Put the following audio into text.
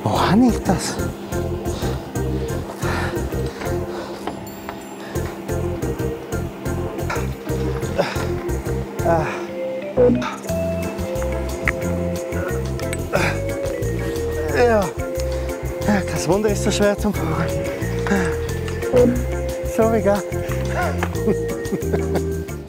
Wo habe ich das? Ja, kein Wunder ist so schwer zum Fahren. Sorry, gell?